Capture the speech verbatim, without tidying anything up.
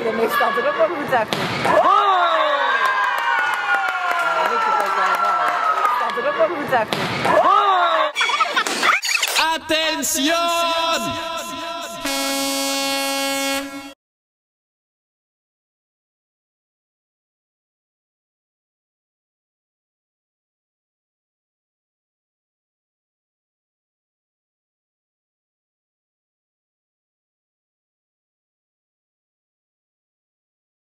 ineens staat er ook wel goed achter. Staat er ook wel goed achter. Attention!